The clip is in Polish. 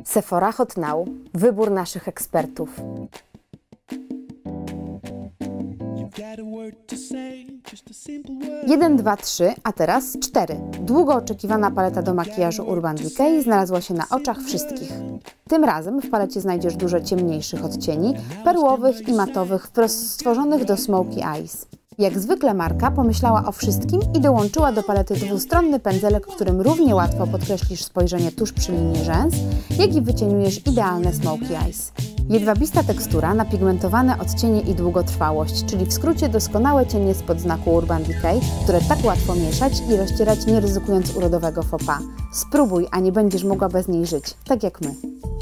Sephora Hot Now. Wybór naszych ekspertów. 1, 2, 3, a teraz 4. Długo oczekiwana paleta do makijażu Urban Decay znalazła się na oczach wszystkich. Tym razem w palecie znajdziesz dużo ciemniejszych odcieni, perłowych i matowych, wprost stworzonych do Smoky Eyes. Jak zwykle marka pomyślała o wszystkim i dołączyła do palety dwustronny pędzelek, którym równie łatwo podkreślisz spojrzenie tuż przy linii rzęs, jak i wycieniujesz idealne Smoky Eyes. Jedwabista tekstura, napigmentowane odcienie i długotrwałość, czyli w skrócie doskonałe cienie spod znaku Urban Decay, które tak łatwo mieszać i rozcierać, nie ryzykując urodowego faux pas. Spróbuj, a nie będziesz mogła bez niej żyć, tak jak my.